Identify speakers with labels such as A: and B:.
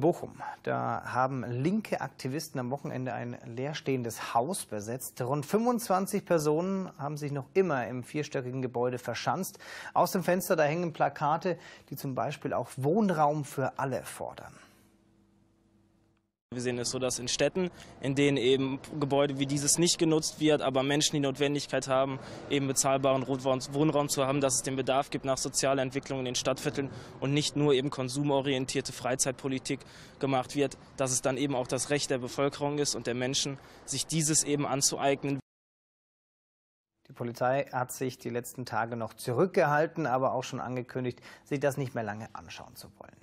A: Bochum. Da haben linke Aktivisten am Wochenende ein leerstehendes Haus besetzt. Rund 25 Personen haben sich noch immer im vierstöckigen Gebäude verschanzt. Aus dem Fenster, da hängen Plakate, die zum Beispiel auch Wohnraum für alle fordern.
B: Wir sehen es so, dass in Städten, in denen eben Gebäude wie dieses nicht genutzt wird, aber Menschen die Notwendigkeit haben, eben bezahlbaren Wohnraum zu haben, dass es den Bedarf gibt nach sozialer Entwicklung in den Stadtvierteln und nicht nur eben konsumorientierte Freizeitpolitik gemacht wird, dass es dann eben auch das Recht der Bevölkerung ist und der Menschen, sich dieses eben anzueignen.
A: Die Polizei hat sich die letzten Tage noch zurückgehalten, aber auch schon angekündigt, sich das nicht mehr lange anschauen zu wollen.